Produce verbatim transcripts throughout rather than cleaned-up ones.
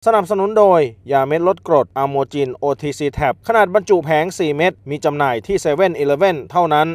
สนับสนุนโดยยาเม็ดลดกรดอะโมจิน โอ ที ซี แท็บ ขนาดบรรจุแผงสี่เม็ดมีจำหน่ายที่ เซเว่น อีเลฟเว่น เท่านั้น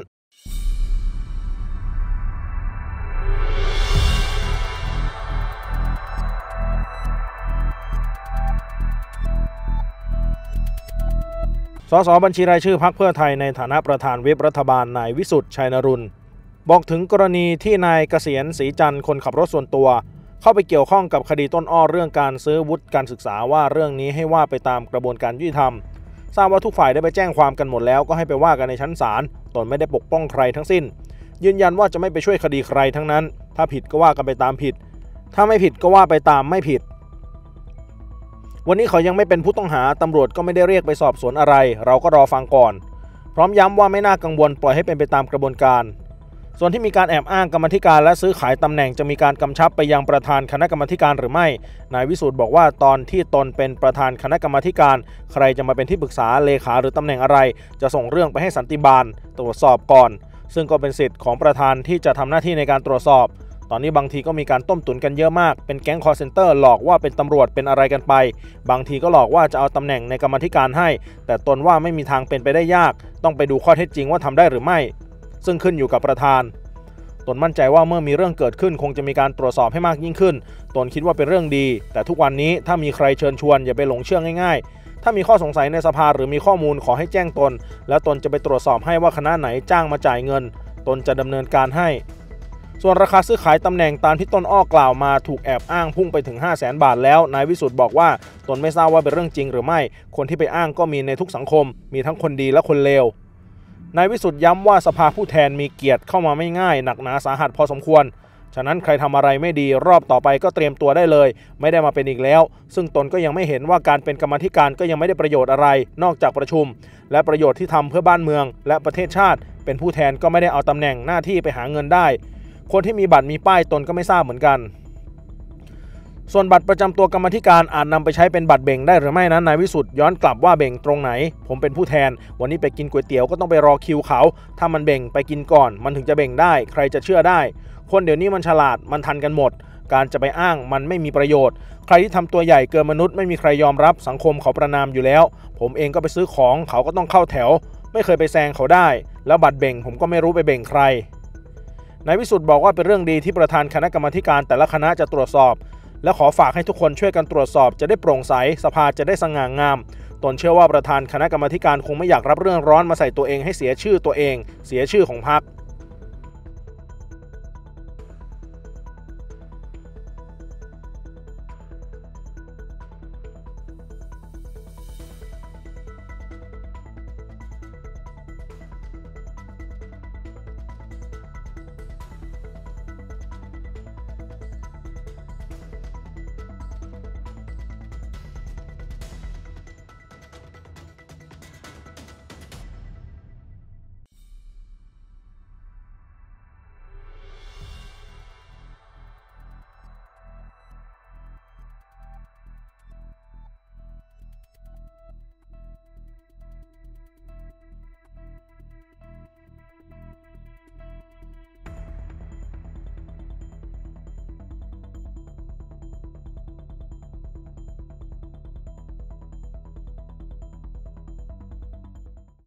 สสบัญชีรายชื่อพรรคเพื่อไทยในฐานะประธานวิปรัฐบาลนายวิสุทธิ์ชัยนรุนบอกถึงกรณีที่นายเกษียณศรีจันทร์คนขับรถส่วนตัวเข้าไปเกี่ยวข้องกับคดีต้นอ้อเรื่องการซื้อวุฒิการศึกษาว่าเรื่องนี้ให้ว่าไปตามกระบวนการยุติธรรมทราบว่าทุกฝ่ายได้ไปแจ้งความกันหมดแล้วก็ให้ไปว่ากันในชั้นศาลตนไม่ได้ปกป้องใครทั้งสิ้นยืนยันว่าจะไม่ไปช่วยคดีใครทั้งนั้นถ้าผิดก็ว่ากันไปตามผิดถ้าไม่ผิดก็ว่าไปตามไม่ผิดวันนี้เขายังไม่เป็นผู้ต้องหาตำรวจก็ไม่ได้เรียกไปสอบสวนอะไรเราก็รอฟังก่อนพร้อมย้ำว่าไม่น่ากังวลปล่อยให้เป็นไปตามกระบวนการส่วนที่มีการแอบอ้างกรรมธิการและซื้อขายตำแหน่งจะมีการกำชับไปยังประธานคณะกรรมการหรือไม่นายวิสุทธิ์บอกว่าตอนที่ตนเป็นประธานคณะกรรมการใครจะมาเป็นที่ปรึกษาเลขาหรือตำแหน่งอะไรจะส่งเรื่องไปให้สันติบาลตรวจสอบก่อนซึ่งก็เป็นสิทธิ์ของประธานที่จะทำหน้าที่ในการตรวจสอบตอนนี้บางทีก็มีการต้มตุ๋นกันเยอะมากเป็นแก๊งคอลเซ็นเตอร์หลอกว่าเป็นตำรวจเป็นอะไรกันไปบางทีก็หลอกว่าจะเอาตำแหน่งในกรรมธิการให้แต่ตนว่าไม่มีทางเป็นไปได้ยากต้องไปดูข้อเท็จจริงว่าทำได้หรือไม่ซึ่งขึ้นอยู่กับประธานตนมั่นใจว่าเมื่อมีเรื่องเกิดขึ้นคงจะมีการตรวจสอบให้มากยิ่งขึ้นตนคิดว่าเป็นเรื่องดีแต่ทุกวันนี้ถ้ามีใครเชิญชวนอย่าไปหลงเชื่อง่ายๆถ้ามีข้อสงสัยในสภาหรือมีข้อมูลขอให้แจ้งตนแล้วตนจะไปตรวจสอบให้ว่าคณะไหนจ้างมาจ่ายเงินตนจะดำเนินการให้ส่วนราคาซื้อขายตำแหน่งตามที่ต้นอ้อกล่าวมาถูกแอบอ้างพุ่งไปถึง ห้าแสน บาทแล้วนายวิสุทธิ์บอกว่าตนไม่ทราบว่าเป็นเรื่องจริงหรือไม่คนที่ไปอ้างก็มีในทุกสังคมมีทั้งคนดีและคนเลวนายวิสุทธิ์ย้ำว่าสภาผู้แทนมีเกียรติเข้ามาไม่ง่ายหนักหนาสาหัสพอสมควรฉะนั้นใครทำอะไรไม่ดีรอบต่อไปก็เตรียมตัวได้เลยไม่ได้มาเป็นอีกแล้วซึ่งตนก็ยังไม่เห็นว่าการเป็นกรรมธิการก็ยังไม่ได้ประโยชน์อะไรนอกจากประชุมและประโยชน์ที่ทำเพื่อบ้านเมืองและประเทศชาติเป็นผู้แทนก็ไม่ได้เอาตำแหน่งหน้าที่ไปหาเงินได้คนที่มีบัตรมีป้ายตนก็ไม่ทราบเหมือนกันส่วนบัตรประจำตัวกรรมธิการอาจนำไปใช้เป็นบัตรเบ่งได้หรือไม่นั้นนายวิสุทธิ์ย้อนกลับว่าเบ่งตรงไหนผมเป็นผู้แทนวันนี้ไปกินก๋วยเตี๋ยวก็ต้องไปรอคิวเขาถ้ามันเบ่งไปกินก่อนมันถึงจะเบ่งได้ใครจะเชื่อได้คนเดี๋ยวนี้มันฉลาดมันทันกันหมดการจะไปอ้างมันไม่มีประโยชน์ใครที่ทำตัวใหญ่เกินมนุษย์ไม่มีใครยอมรับสังคมเขาประณามอยู่แล้วผมเองก็ไปซื้อของเขาก็ต้องเข้าแถวไม่เคยไปแซงเขาได้แล้วบัตรเบ่งผมก็ไม่รู้ไปเบ่งใครนายวิสุทธิ์บอกว่าเป็นเรื่องดีที่ประธานคณะกรรมการแต่ละคณะจะตรวจสอบและขอฝากให้ทุกคนช่วยกันตรวจสอบจะได้โปร่งใสสภาจะได้สง่างามตนเชื่อว่าประธานคณะกรรมการคงไม่อยากรับเรื่องร้อนมาใส่ตัวเองให้เสียชื่อตัวเองเสียชื่อของพรรค